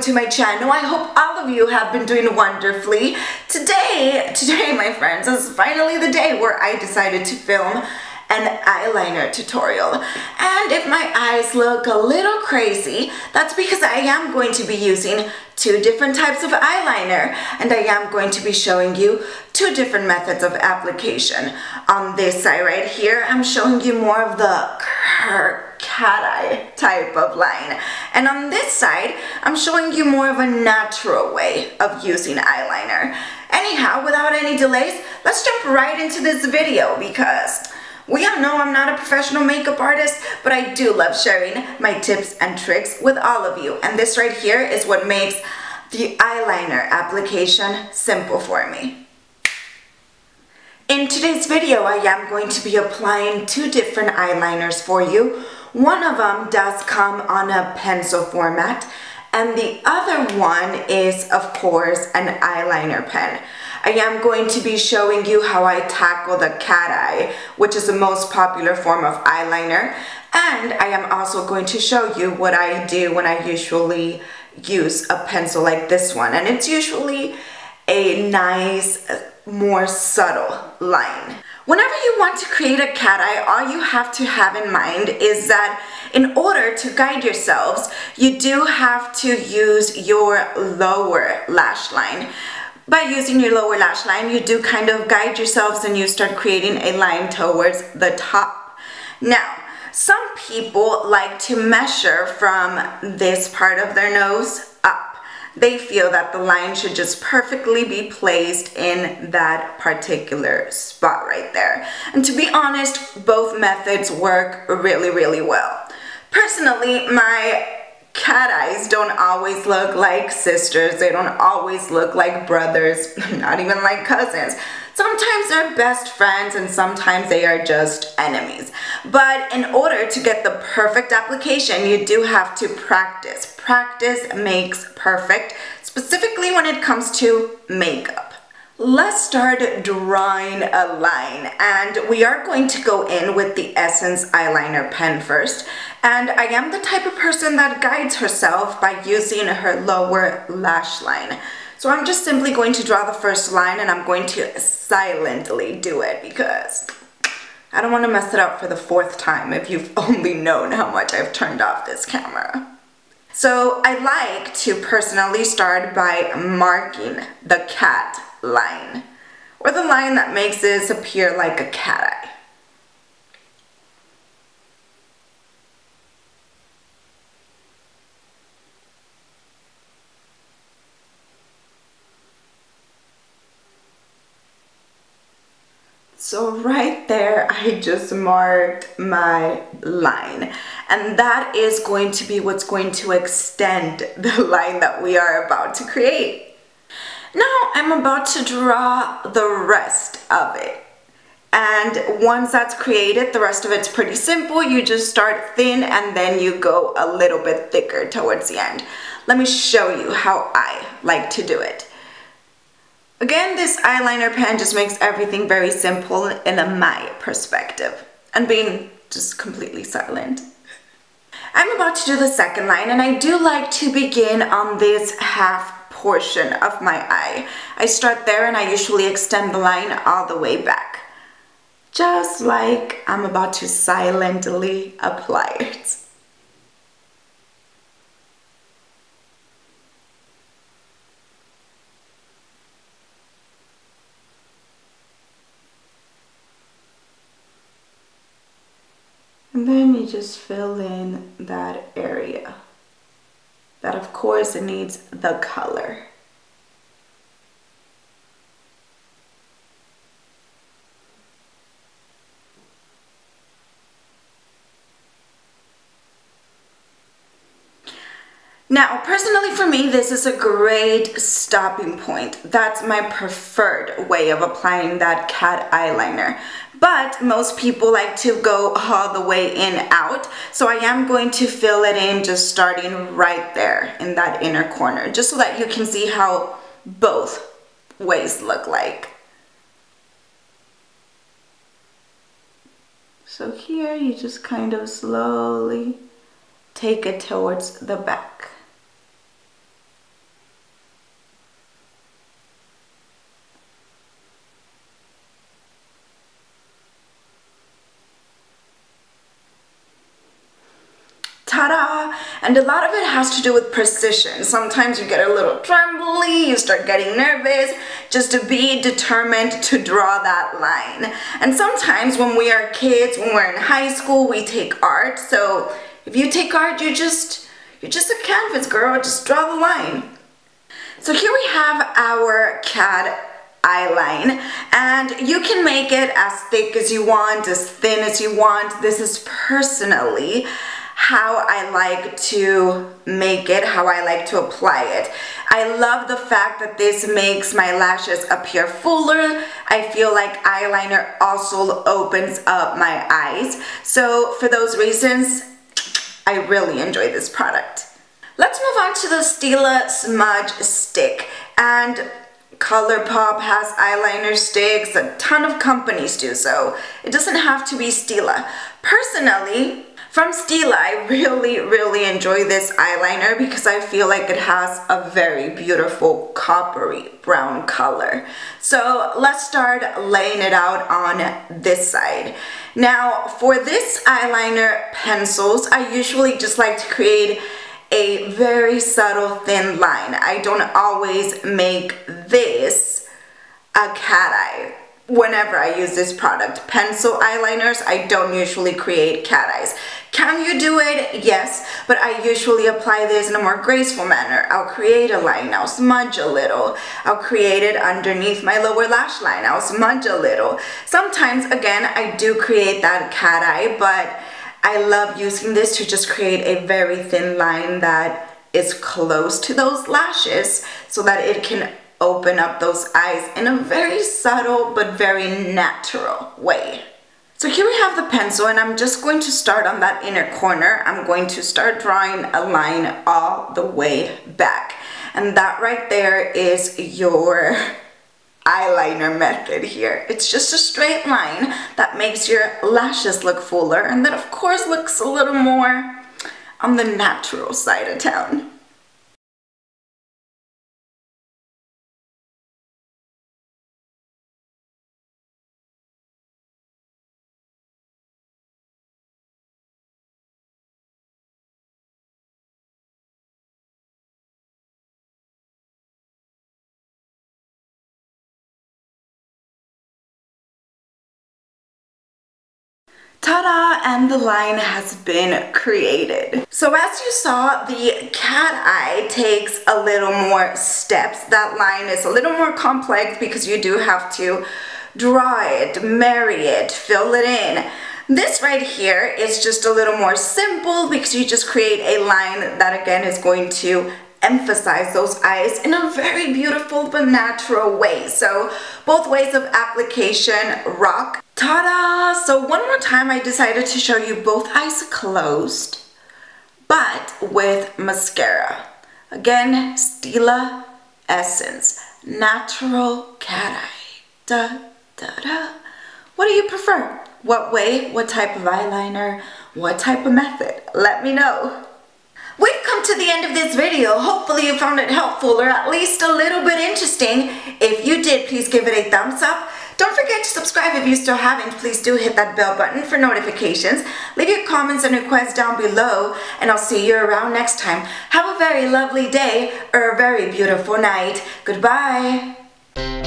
to my channel. I hope all of you have been doing wonderfully. Today my friends, is finally the day where I decided to film an eyeliner tutorial. And if my eyes look a little crazy, that's because I am going to be using two different types of eyeliner, and I am going to be showing you two different methods of application. On this side right here, I'm showing you more of the cat eye type of line, and on this side, I'm showing you more of a natural way of using eyeliner. Anyhow, without any delays, let's jump right into this video because we all know I'm not a professional makeup artist, but I do love sharing my tips and tricks with all of you. And this right here is what makes the eyeliner application simple for me. In today's video, I am going to be applying two different eyeliners for you. One of them does come on a pencil format, and the other one is, of course, an eyeliner pen. I am going to be showing you how I tackle the cat eye, which is the most popular form of eyeliner, and I am also going to show you what I do when I usually use a pencil like this one, and it's usually a nice, more subtle line. Whenever you want to create a cat eye, all you have to have in mind is that in order to guide yourselves, you do have to use your lower lash line. By using your lower lash line, you do kind of guide yourselves and you start creating a line towards the top. Now, some people like to measure from this part of their nose up. They feel that the line should just perfectly be placed in that particular spot right there. And to be honest, both methods work really, really well. Personally, my cat eyes don't always look like sisters. They don't always look like brothers, not even like cousins. Sometimes they're best friends and sometimes they are just enemies. But in order to get the perfect application, you do have to practice. Practice makes perfect, specifically when it comes to makeup. Let's start drawing a line, and we are going to go in with the Essence eyeliner pen first. And I am the type of person that guides herself by using her lower lash line. So I'm just simply going to draw the first line, and I'm going to silently do it because I don't want to mess it up for the fourth time if you've only known how much I've turned off this camera. So I like to personally start by marking the cat line, or the line that makes this appear like a cat eye. So right there, I just marked my line, and that is going to be what's going to extend the line that we are about to create. Now I'm about to draw the rest of it, and once that's created, the rest of it's pretty simple. You just start thin and then you go a little bit thicker towards the end. Let me show you how I like to do it. Again, this eyeliner pen just makes everything very simple in my perspective, and being just completely silent. I'm about to do the second line, and I do like to begin on this half portion of my eye. I start there and I usually extend the line all the way back, just like I'm about to silently apply it. And then you just fill in that area. That, of course, it needs the color. Now, personally for me, this is a great stopping point. That's my preferred way of applying that cat eyeliner. But most people like to go all the way in out, so I am going to fill it in just starting right there in that inner corner, just so that you can see how both ways look like. So here you just kind of slowly take it towards the back. ta-da! And a lot of it has to do with precision. Sometimes you get a little trembly, you start getting nervous, just to be determined to draw that line. And sometimes when we are kids, when we're in high school, we take art. So if you take art, you're just a canvas, girl, just draw the line. So here we have our cat eyeline, and you can make it as thick as you want, as thin as you want. This is personally how I like to make it, how I like to apply it. I love the fact that this makes my lashes appear fuller. I feel like eyeliner also opens up my eyes. So for those reasons, I really enjoy this product. Let's move on to the Stila Smudge Stick. And ColourPop has eyeliner sticks, a ton of companies do so. It doesn't have to be Stila. Personally, from Stila, I really enjoy this eyeliner because I feel like it has a very beautiful coppery brown color. So let's start laying it out on this side. Now for this eyeliner pencils, I usually just like to create a very subtle thin line. I don't always make this a cat eye whenever I use this product. Pencil eyeliners, I don't usually create cat eyes. Can you do it? Yes, but I usually apply this in a more graceful manner. I'll create a line, I'll smudge a little. I'll create it underneath my lower lash line, I'll smudge a little. Sometimes, again, I do create that cat eye, but I love using this to just create a very thin line that is close to those lashes so that it can open up those eyes in a very subtle but very natural way. So here we have the pencil, and I'm just going to start on that inner corner. I'm going to start drawing a line all the way back. And that right there is your eyeliner method here. It's just a straight line that makes your lashes look fuller, and that of course looks a little more on the natural side of town. Ta-da! And the line has been created. So as you saw, the cat eye takes a little more steps. That line is a little more complex because you do have to draw it, marry it, fill it in. This right here is just a little more simple because you just create a line that again is going to emphasize those eyes in a very beautiful but natural way. So both ways of application rock. Ta-da! So one more time I decided to show you both eyes closed but with mascara. Again, Stila Essence Natural Cat Eye. Da da da. What do you prefer? What way? What type of eyeliner? What type of method? Let me know. We've come to the end of this video. Hopefully you found it helpful or at least a little bit interesting. If you did, please give it a thumbs up. Don't forget to subscribe if you still haven't. Please do hit that bell button for notifications. Leave your comments and requests down below, and I'll see you around next time. Have a very lovely day or a very beautiful night. Goodbye.